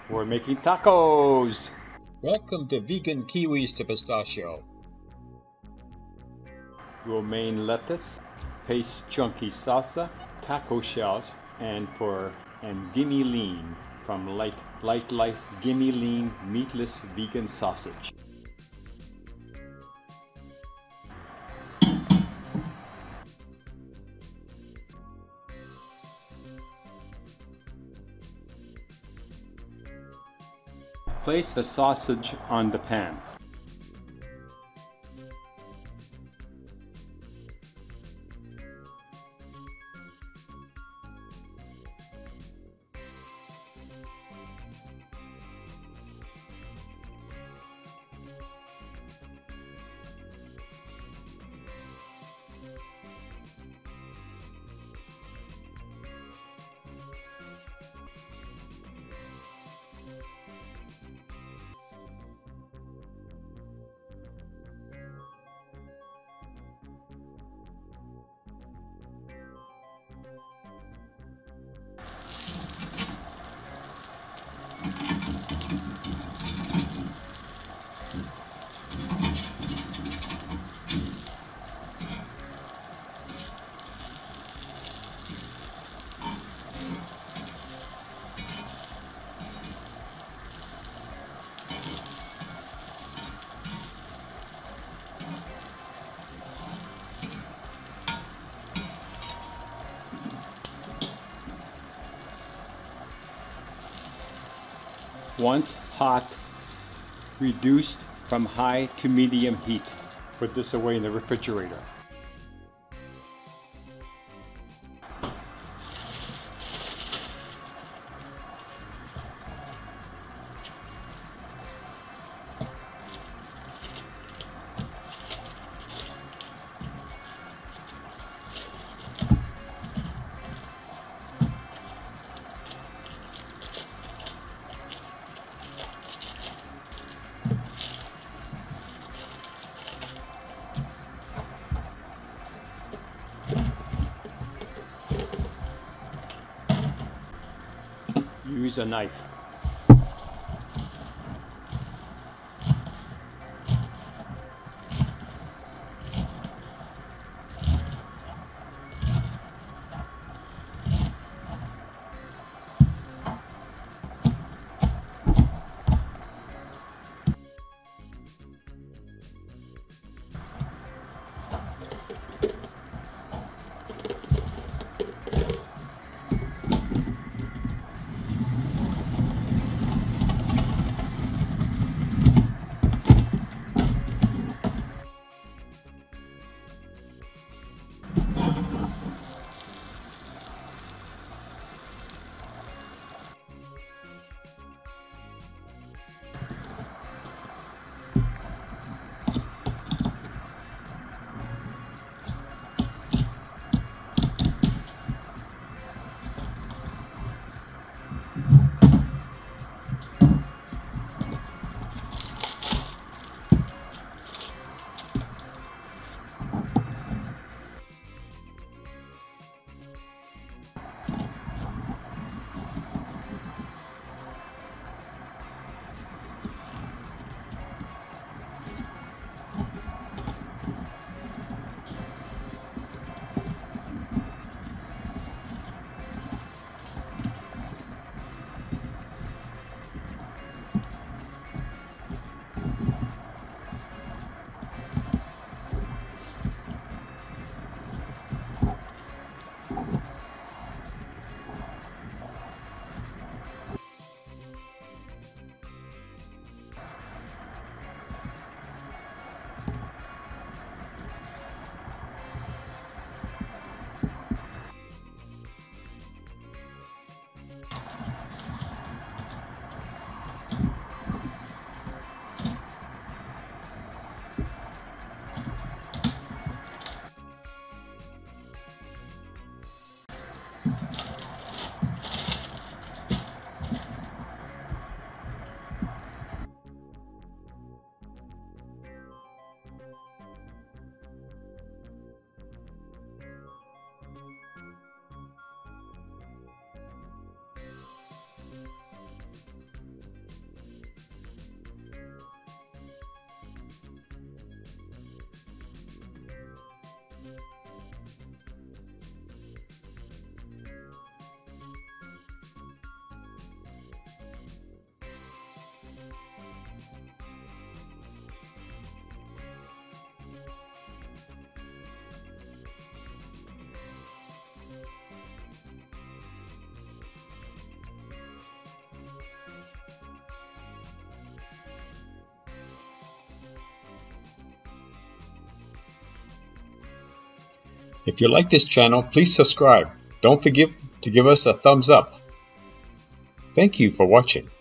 We're making tacos! Welcome to Vegan Kiwis to Pistachio. Romaine lettuce, paste chunky salsa, taco shells, and Gimme Lean from Light Life Gimme Lean meatless vegan sausage. Place the sausage on the pan. Once hot, reduced from high to medium heat. Put this away in the refrigerator. Use a knife. If you like this channel, please subscribe. Don't forget to give us a thumbs up. Thank you for watching.